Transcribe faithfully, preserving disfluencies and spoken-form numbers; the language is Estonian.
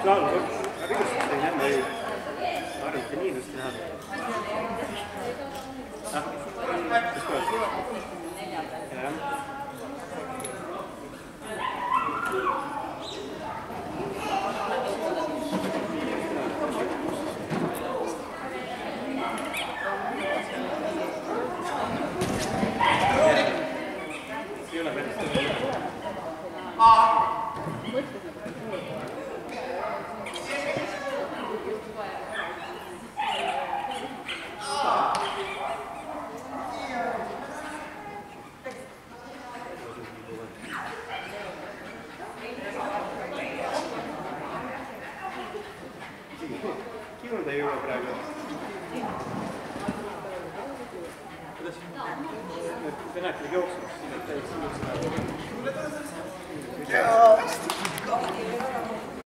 No, rivistasin jälle ei arvita miinust näha. Ah, kas kohe? Jah. Ei ole päris tõe. Kiiru ta ei jõua praegu. Kuidas? Te näete jooksmas, siin on täiesti jooksmas.